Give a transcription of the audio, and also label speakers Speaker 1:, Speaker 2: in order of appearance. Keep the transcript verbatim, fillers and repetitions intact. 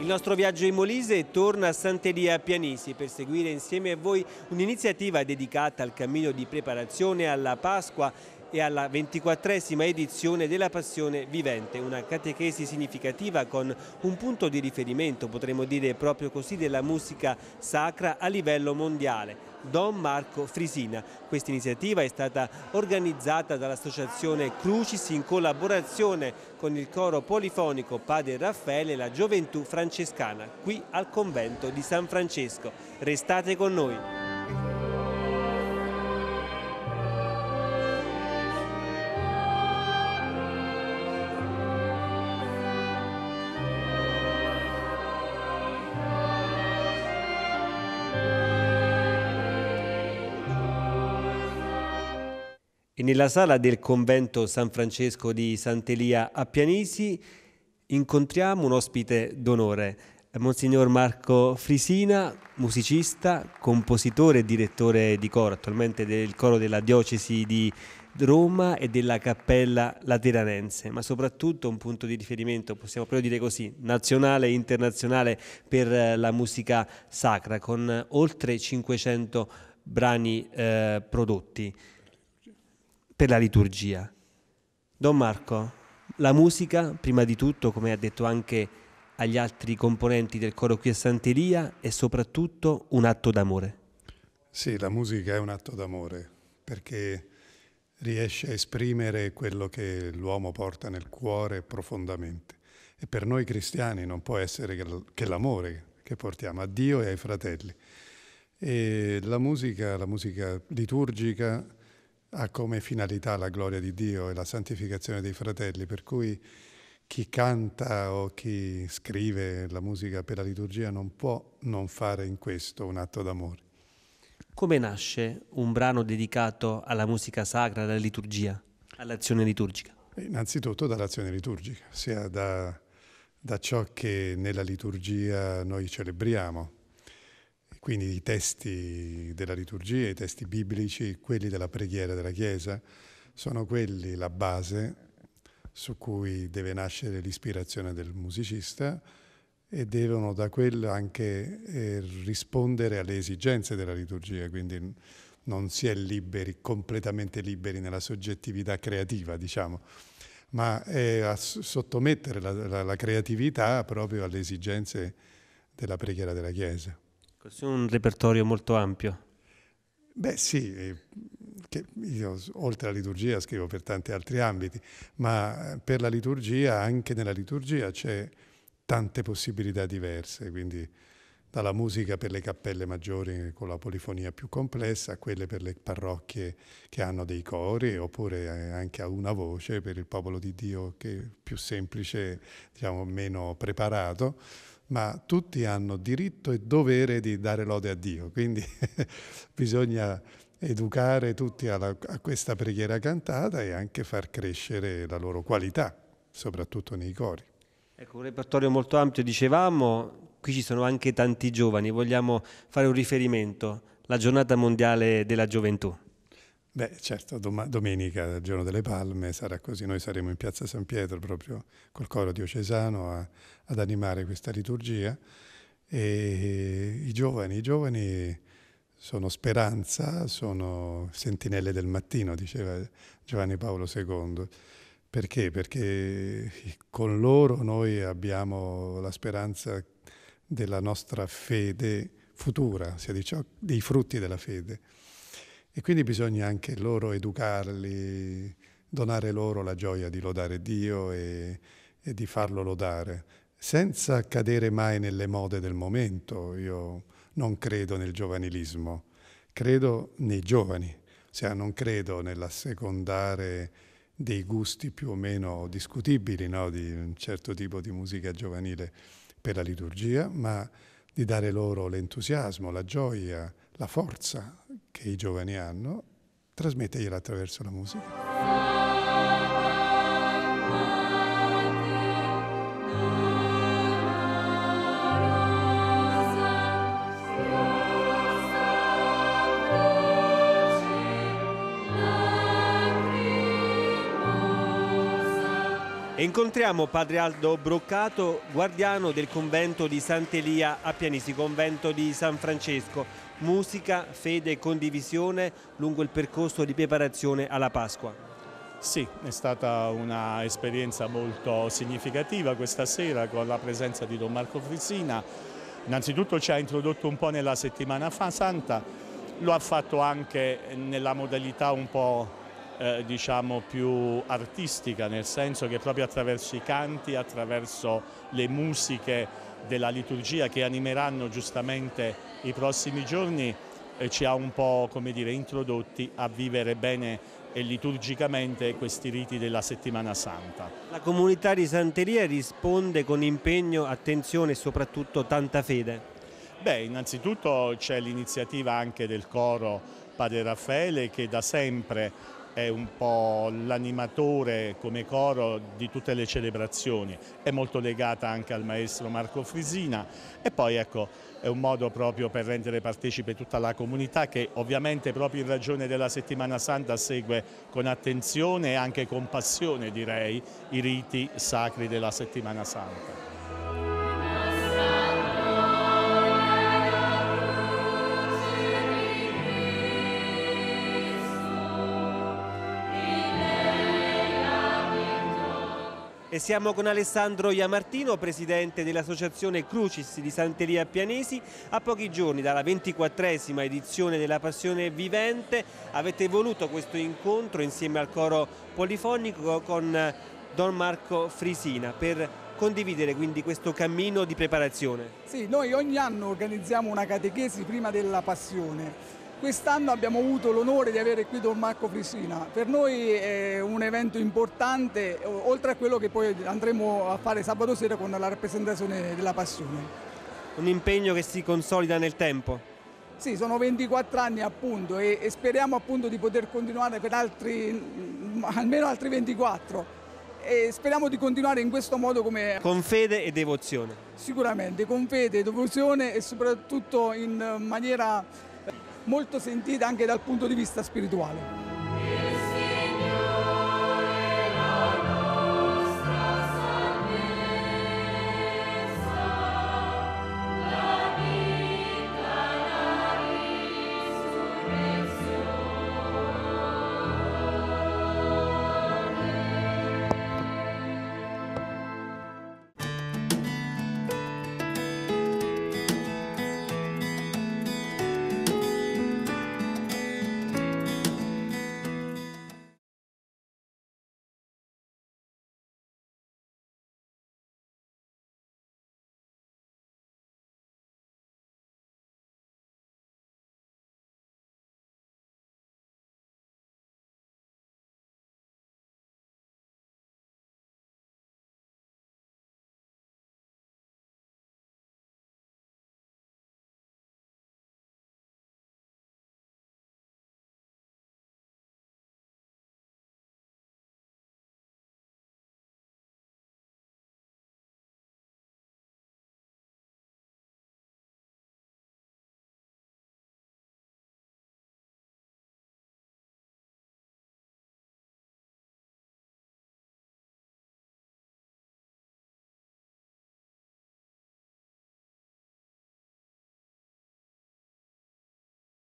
Speaker 1: Il nostro viaggio in Molise torna a Sant'Elia a Pianisi per seguire insieme a voi un'iniziativa dedicata al cammino di preparazione alla Pasqua e alla ventiquattresima edizione della Passione Vivente, una catechesi significativa con un punto di riferimento, potremmo dire proprio così, della musica sacra a livello mondiale. Don Marco Frisina. Questa iniziativa è stata organizzata dall'associazione Crucis in collaborazione con il coro polifonico Padre Raffaele e la Gioventù Francescana, qui al convento di San Francesco. Restate con noi. E nella sala del convento San Francesco di Sant'Elia a Pianisi incontriamo un ospite d'onore, Monsignor Marco Frisina, musicista, compositore e direttore di coro, attualmente del coro della diocesi di Roma e della Cappella Lateranense, ma soprattutto un punto di riferimento, possiamo proprio dire così, nazionale e internazionale per la musica sacra, con oltre cinquecento brani eh, prodotti per la liturgia. Don Marco, la musica, prima di tutto, come ha detto anche agli altri componenti del coro qui a Sant'Elia, è soprattutto un atto d'amore.
Speaker 2: Sì, la musica è un atto d'amore, perché riesce a esprimere quello che l'uomo porta nel cuore profondamente. E per noi cristiani non può essere che l'amore che portiamo a Dio e ai fratelli. E la musica, la musica liturgica, ha come finalità la gloria di Dio e la santificazione dei fratelli, per cui chi canta o chi scrive la musica per la liturgia non può non fare in questo un atto d'amore.
Speaker 1: Come nasce un brano dedicato alla musica sacra, alla liturgia, all'azione liturgica?
Speaker 2: Innanzitutto dall'azione liturgica, sia da, da ciò che nella liturgia noi celebriamo. Quindi i testi della liturgia, i testi biblici, quelli della preghiera della Chiesa, sono quelli la base su cui deve nascere l'ispirazione del musicista e devono da quello anche eh, rispondere alle esigenze della liturgia, quindi non si è liberi, completamente liberi nella soggettività creativa, diciamo, ma è a sottomettere la, la, la creatività proprio alle esigenze della preghiera della Chiesa.
Speaker 1: Questo è un repertorio molto ampio.
Speaker 2: Beh sì, che io oltre alla liturgia scrivo per tanti altri ambiti, ma per la liturgia, anche nella liturgia c'è tante possibilità diverse, quindi dalla musica per le cappelle maggiori con la polifonia più complessa, a quelle per le parrocchie che hanno dei cori, oppure anche a una voce per il popolo di Dio che è più semplice, diciamo meno preparato. Ma tutti hanno diritto e dovere di dare lode a Dio, quindi bisogna educare tutti alla, a questa preghiera cantata e anche far crescere la loro qualità, soprattutto nei cori.
Speaker 1: Ecco, un repertorio molto ampio, dicevamo, qui ci sono anche tanti giovani, vogliamo fare un riferimento, la giornata mondiale della gioventù.
Speaker 2: Beh, certo, dom- domenica, il giorno delle Palme, sarà così. Noi saremo in piazza San Pietro proprio col coro diocesano a, ad animare questa liturgia. E i giovani, i giovani sono speranza, sono sentinelle del mattino, diceva Giovanni Paolo secondo. Perché? Perché con loro noi abbiamo la speranza della nostra fede futura, sia di ciò, dei frutti della fede. E quindi bisogna anche loro educarli, donare loro la gioia di lodare Dio e, e di farlo lodare, senza cadere mai nelle mode del momento. Io non credo nel giovanilismo, credo nei giovani, cioè non credo nell'assecondare dei gusti più o meno discutibili, no? Di un certo tipo di musica giovanile per la liturgia, ma di dare loro l'entusiasmo, la gioia, la forza che i giovani hanno, trasmettergliela attraverso la musica.
Speaker 1: E incontriamo Padre Aldo Broccato, guardiano del convento di Sant'Elia a Pianisi, convento di San Francesco. Musica, fede e condivisione lungo il percorso di preparazione alla Pasqua.
Speaker 3: Sì, è stata un'esperienza molto significativa questa sera con la presenza di Don Marco Frisina. Innanzitutto ci ha introdotto un po' nella settimana santa, lo ha fatto anche nella modalità un po' Eh, diciamo più artistica, nel senso che proprio attraverso i canti, attraverso le musiche della liturgia che animeranno giustamente i prossimi giorni, eh, ci ha un po', come dire, introdotti a vivere bene e liturgicamente questi riti della settimana santa.
Speaker 1: La comunità di Sant'Elia risponde con impegno, attenzione e soprattutto tanta fede.
Speaker 3: Beh, innanzitutto c'è l'iniziativa anche del coro Padre Raffaele, che da sempre è un po' l'animatore come coro di tutte le celebrazioni, è molto legata anche al maestro Marco Frisina e poi ecco è un modo proprio per rendere partecipe tutta la comunità che ovviamente proprio in ragione della settimana santa segue con attenzione e anche con passione, direi, i riti sacri della settimana santa.
Speaker 1: E siamo con Alessandro Iamartino, presidente dell'associazione Crucis di Sant'Elia a Pianesi. A pochi giorni dalla ventiquattresima edizione della Passione Vivente avete voluto questo incontro insieme al coro polifonico con Don Marco Frisina per condividere quindi questo cammino di preparazione.
Speaker 4: Sì, noi ogni anno organizziamo una catechesi prima della Passione. Quest'anno abbiamo avuto l'onore di avere qui Don Marco Frisina. Per noi è un evento importante, oltre a quello che poi andremo a fare sabato sera con la rappresentazione della Passione.
Speaker 1: Un impegno che si consolida nel tempo?
Speaker 4: Sì, sono ventiquattro anni appunto e, e speriamo appunto di poter continuare per altri, almeno altri ventiquattro. E speriamo di continuare in questo modo come...
Speaker 1: Con fede e devozione.
Speaker 4: Sicuramente, con fede, devozione e soprattutto in maniera molto sentita anche dal punto di vista spirituale.